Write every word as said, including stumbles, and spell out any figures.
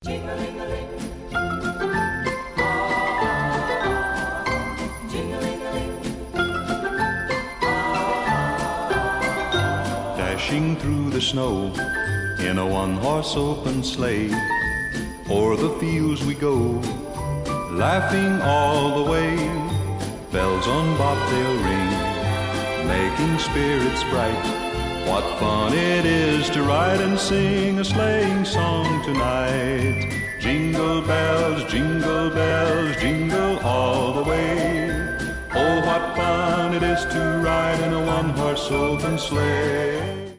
Dashing through the snow in a one-horse open sleigh, o'er the fields we go, laughing all the way. Bells on bobtail ring, making spirits bright. What fun it is to ride and sing a sleighing song tonight. Jingle bells, jingle bells, jingle all the way. Oh, what fun it is to ride in a one-horse open sleigh.